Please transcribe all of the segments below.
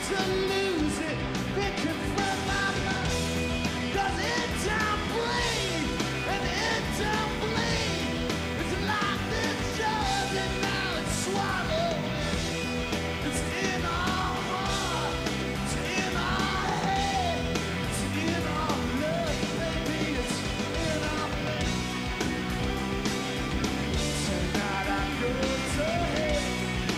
to lose it, picking from my mind. 'Cause it don't bleed, and it don't bleed. It's like this jug and now it's swallowed. It's in our heart, it's in our head, it's in our blood, baby, it's in our blood. Tonight I go to hell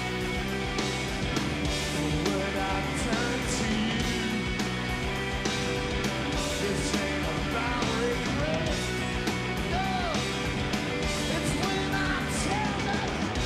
for what I've done to you. This ain't about regret, no, it's when I tell the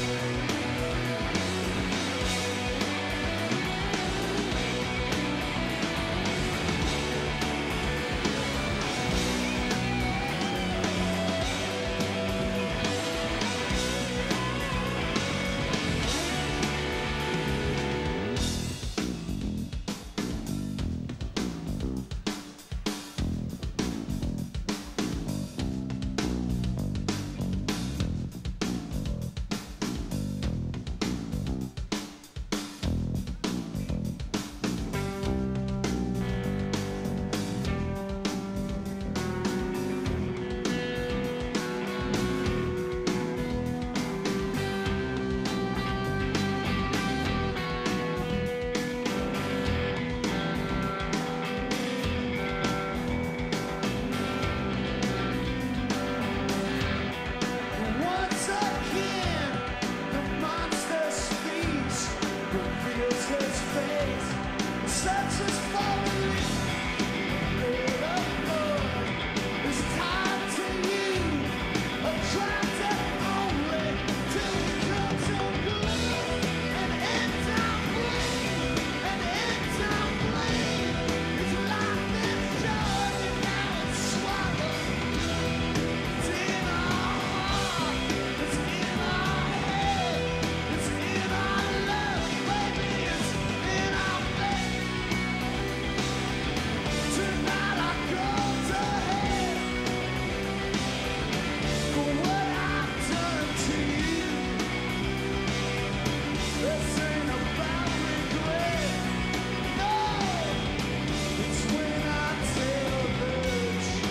once again, the monster speaks, reveals his face, sets his falling red of blood is tied to you, attracted only till it comes unglued, and it don't bleed, and it don't bleed. It's like this jug and now it's swallowed. It's in our heart, it's in our head, it's in our love, baby, it's in our blood. Tonight I go to hell for what I've done to you. This ain't about regret, no, it's when I tell the truth.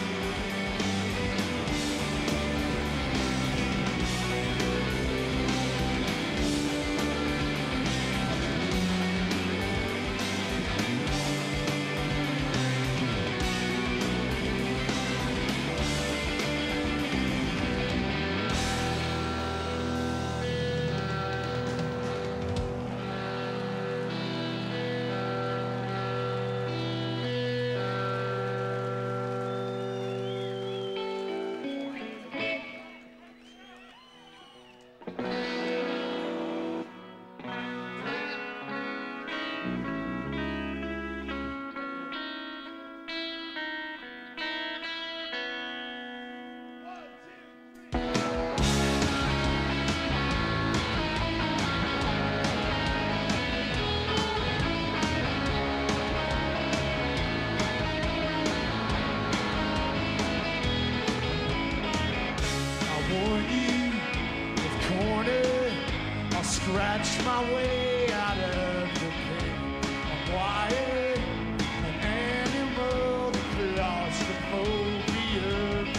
I warn you, with corner, I'll scratch my way out of the pain. I'm wired, an animal, the claustrophobia.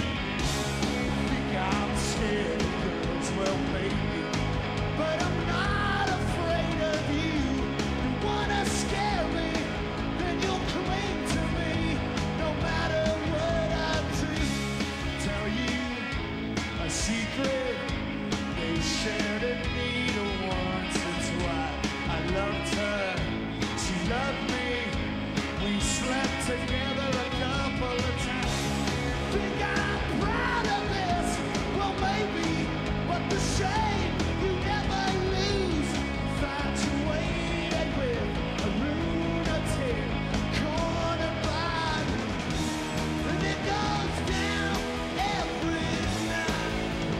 Think I'm scared of girls, well maybe, but I'm not afraid of you. You wanna scare me, then you'll cling to me, no matter what I do. Tell you a secret, they shared a needle once or twice. I loved her, she loved me, we slept together a couple of times. Think I'm proud of this, well maybe, but the shame you never lose. Find you waiting with a lunatic, cornered by me, and it goes down every night.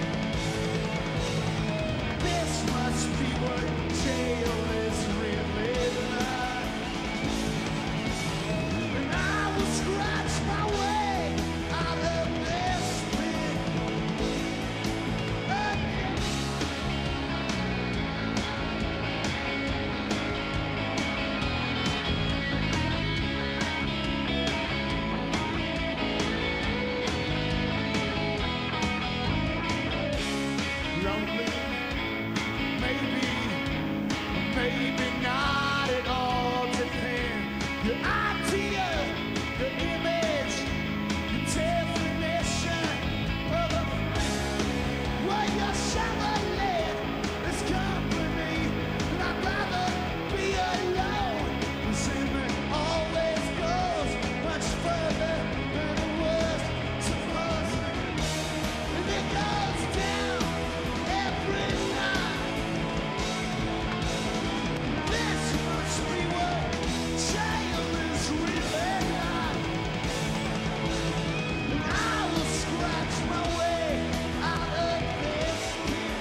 This must be what jail is really like. And I will scratch my way out of this pit again. lonely. Maybe, maybe not at all. Depend your idea, your image, your definition of a friend. Well, your Chevrolet is company, and I'd rather be alone. Resentment always goes much further than it was supposed to. And it goes down every night. This must be what jail is really like. And I will scratch my way out of this pit.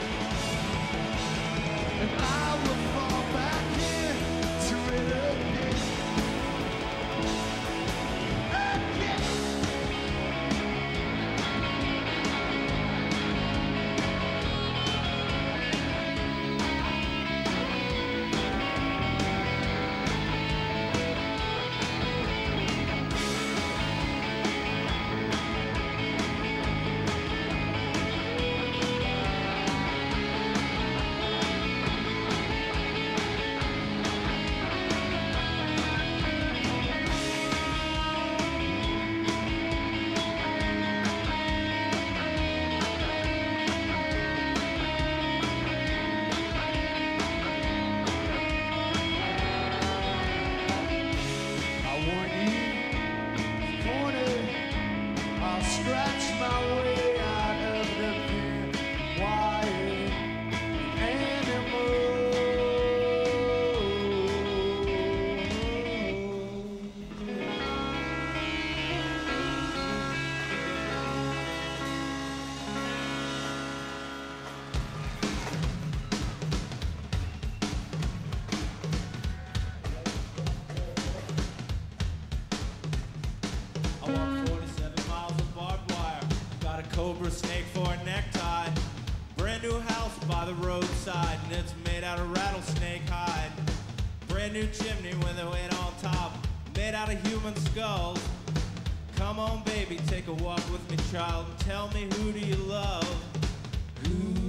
And I will fall back into it again. Again. I warn you, corner, I'll scratch my way out of the pen. Wild animal. I walk 47 miles of barbed wire. Got a cobra snake for a necktie. Brand new house by the roadside, and it's made out of rattlesnake hide. Brand new chimney with a weight on top, made out of human skulls. Come on, baby, take a walk with me, child, and tell me, who do you love? Who